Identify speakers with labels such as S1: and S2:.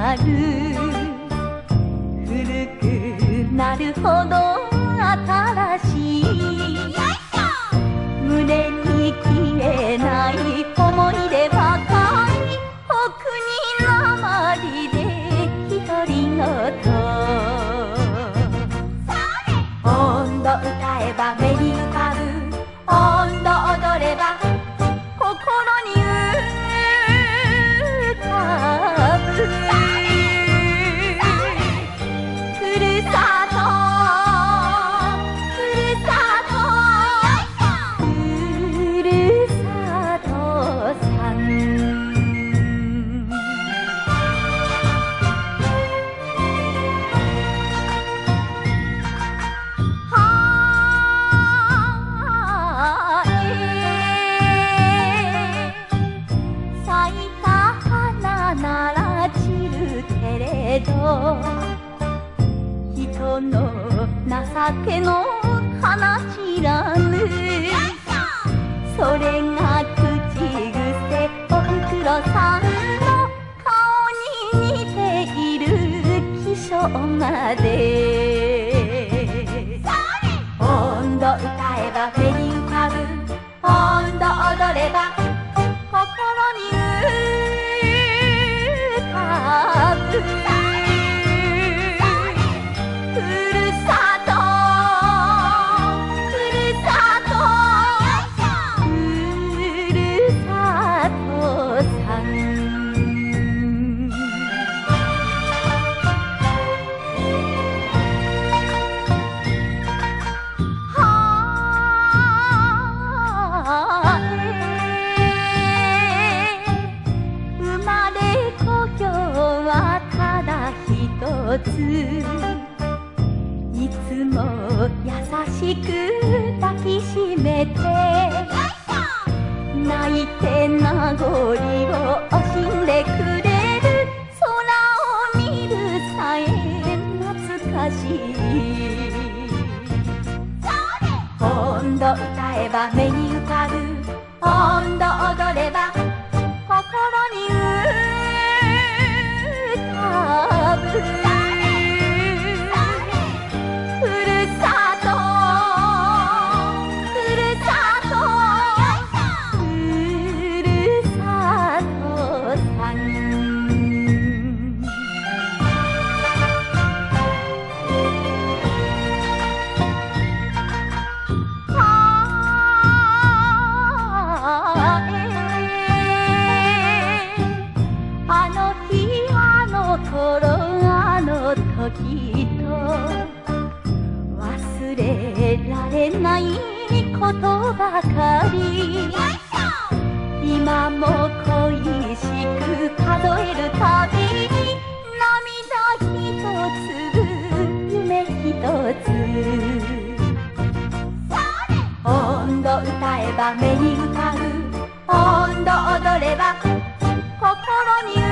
S1: なる。古くなるほど新しい、胸に消えない思い出ばかり。お国なまりで独り言。音頭歌えば目に浮かぶ、音頭踊れば心に浮かぶ。ふるさとふるさとふるさとさん。人の情けの花知らぬ、それが口癖おふくろさんの顔に似ている気性まで。音頭歌えば目に浮かぶ、音頭踊れば心に浮かぶ。いつも優しく抱きしめて、泣いて名残を惜しんでくれる。空を見るさえ懐かしい。音頭歌えば目に浮かぶ、音頭踊れば心に浮かぶ。きっと忘れられないことばかり。今も恋しく数えるたびに、涙ひとつ夢ひとつ。音頭歌えば目に浮かぶ、音頭踊れば心に浮かぶ。